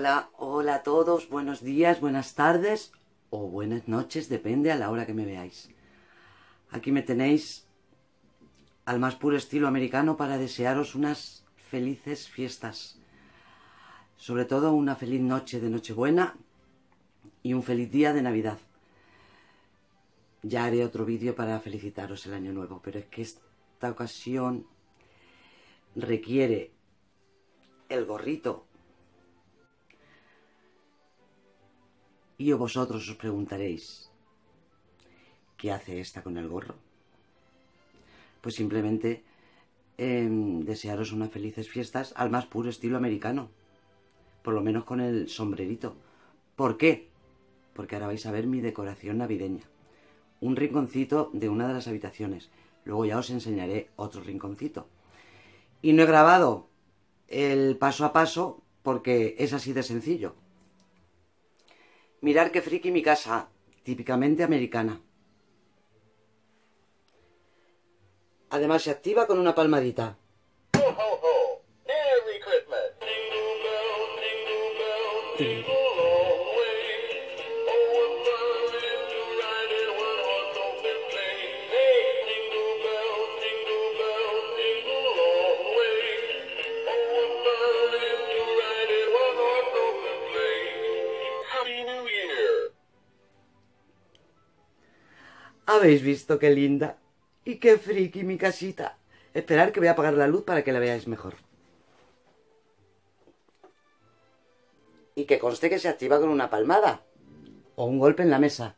Hola, hola a todos, buenos días, buenas tardes o buenas noches, depende a la hora que me veáis. Aquí me tenéis al más puro estilo americano para desearos unas felices fiestas. Sobre todo una feliz noche de Nochebuena y un feliz día de Navidad. Ya haré otro vídeo para felicitaros el año nuevo, pero es que esta ocasión requiere el gorrito. Y vosotros os preguntaréis, ¿qué hace esta con el gorro? Pues simplemente desearos unas felices fiestas al más puro estilo americano. Por lo menos con el sombrerito. ¿Por qué? Porque ahora vais a ver mi decoración navideña. Un rinconcito de una de las habitaciones. Luego ya os enseñaré otro rinconcito. Y no he grabado el paso a paso porque es así de sencillo. Mirad qué friki mi casa, típicamente americana. Además se activa con una palmadita. Ho, ho, ho. Merry Christmas. Jingle bell, jingle all the way. Oh, what fun it is to ride in one horse open sleigh. Hey, jingle bell, jingle all the way. Oh, what fun it is to ride in one horse open sleigh. Happy New Year. ¿Habéis visto qué linda? Y qué friki mi casita. Esperad que voy a apagar la luz para que la veáis mejor. Y que conste que se activa con una palmada. O un golpe en la mesa.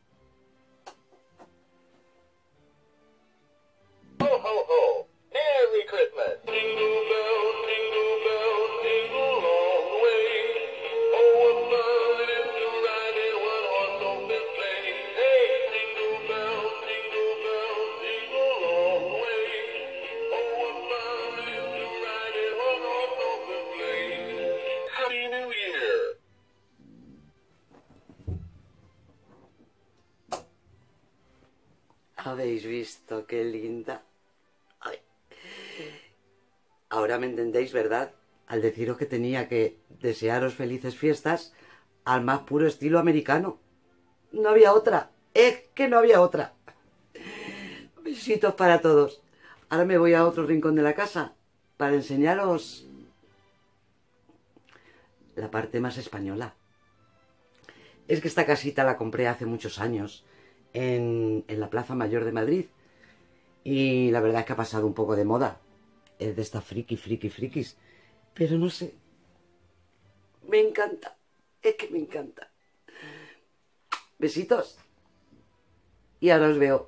Ho, ho, ho. Merry Christmas. Jingle bell, jingle all the way. Oh, what fun it is to ride in one horse open sleigh. Hey, jingle bell, jingle all the way. Oh, what fun it is to ride in one horse open sleigh. Happy New Year. ¿Habéis visto qué linda? Ay. Ahora me entendéis, ¿verdad? Al deciros que tenía que desearos felices fiestas al más puro estilo americano. No había otra. Es que no había otra. Besitos para todos. Ahora me voy a otro rincón de la casa para enseñaros la parte más española. Es que esta casita la compré hace muchos años en la Plaza Mayor de Madrid y la verdad es que ha pasado un poco de moda. Es de estas frikis, pero no sé, me encanta, es que me encanta. Besitos y ahora os veo.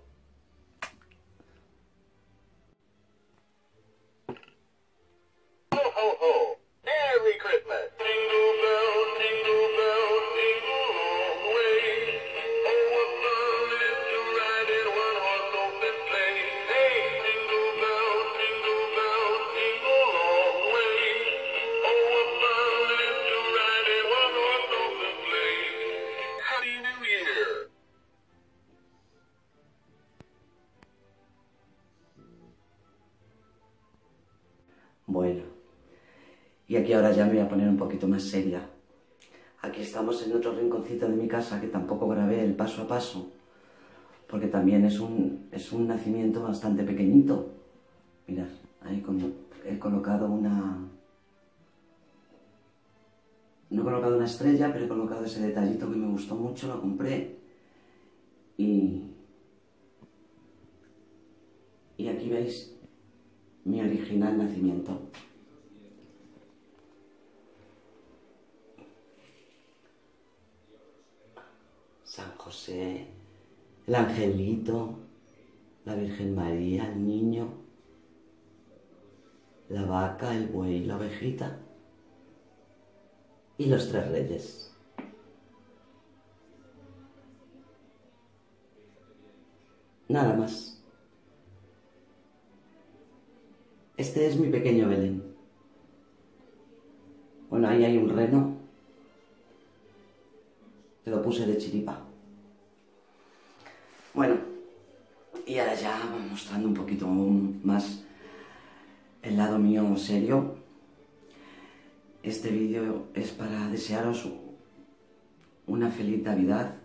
Ho, ho, ho. Merry Christmas. Jingle bell, jingle all the way. Oh, what fun it is to ride in one horse open sleigh. Hey, jingle bell, jingle all the way. Oh, what fun it is to ride in one horse open sleigh. Happy New Year. Bueno, y aquí ahora ya me voy a poner un poquito más seria. Aquí estamos en otro rinconcito de mi casa que tampoco grabé el paso a paso, porque también es un nacimiento bastante pequeñito. Mirad, ahí he colocado una... No he colocado una estrella, pero he colocado ese detallito que me gustó mucho, lo compré. Y aquí veis mi original nacimiento. San José, el angelito, la Virgen María, el niño, la vaca, el buey, la ovejita y los tres reyes. Nada más. Este es mi pequeño Belén. Bueno, ahí hay un reno. Te lo puse de chiripa. Bueno, y ahora ya mostrando un poquito más el lado mío serio. Este vídeo es para desearos una feliz Navidad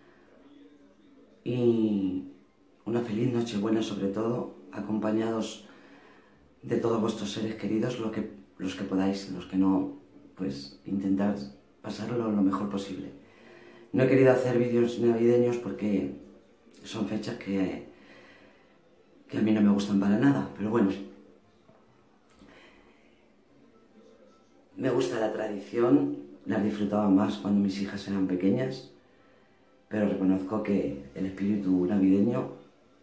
y una feliz Nochebuena, sobre todo, acompañados de todos vuestros seres queridos, los que podáis, los que no, pues intentar pasarlo lo mejor posible. No he querido hacer vídeos navideños porque son fechas que a mí no me gustan para nada, pero bueno, me gusta la tradición, las disfrutaba más cuando mis hijas eran pequeñas, pero reconozco que el espíritu navideño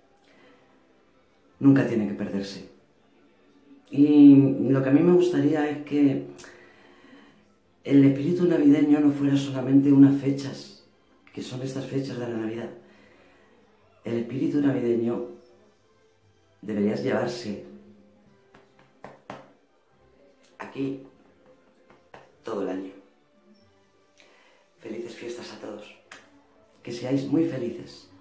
nunca tiene que perderse. Y lo que a mí me gustaría es que el espíritu navideño no fuera solamente unas fechas, que son estas fechas de la Navidad. El espíritu navideño deberías llevarse aquí todo el año. Felices fiestas a todos. Que seáis muy felices.